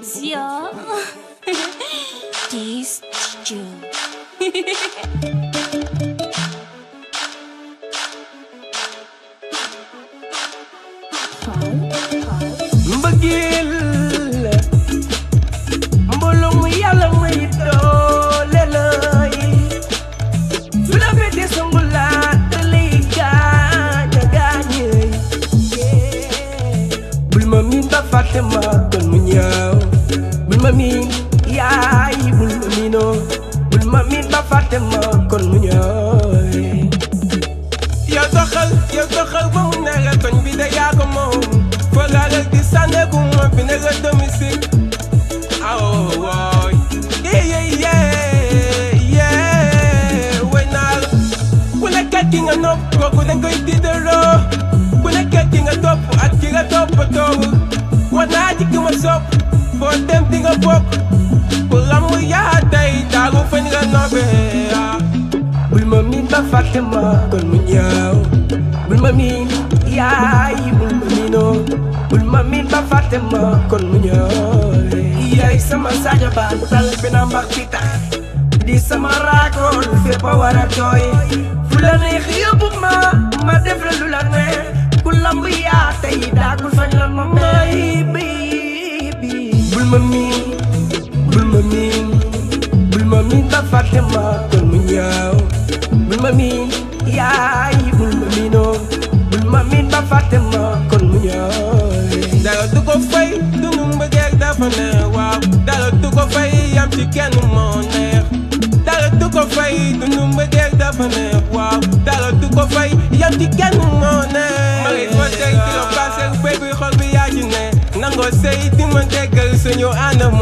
Zia. Taste Joe. mbëggeel mbooloo mu yàlla may doole lay su la fekkee songu laa da lay gaañ a gaañee bul ma miin ba fàtte ma kon mu ñaaw bul ma miin yaay bul ma miinoo bul ma miin ba fàtte ma kon mu ñaaw yow doxal ba mu neex koñ bi da yaa ko moom Fogale di saneku mo binega domicile. Oh boy. Yeah. When I ki nga nopp kooku dañ koy tiitaroo. Ku nekk ki nga topp ak ki nga toppatoo. War naa ci ki ma sopp foo dem di nga bokk. Ku lamb yaa tey daagu fañ nga noppee. Bul ma miin ba fàtte ma kon mu ñaaw. Bul ma miin yaay bul ma miinoo. Bul ma miin ba fàtte ma kon mu ñëw yaay sama saja baan tal bi na mbax bi tax di sama raakool fépp a war a tooy fu la neex yóbbu ma def la lu la neex ku lamb yaa tey daagul fañ la ma may bi bul ma miin ba fàtte ma kon mu ñëw bul ma miin yaay bul ma miinoo bul ma miin ba fàtte ma kon mu ñëw dara du ko fay dunu mbëggeel dafa neex waaw dara du ko fay yam ci kenn moo neex dara du ko fay dunu mbëggeel dafa neex waaw dara du ko fay yam ci kenn moo neex ma ngi fa teg di la passé béy bi xol bi yaa ci ne nangoo sëy di ma déggal suñu ànd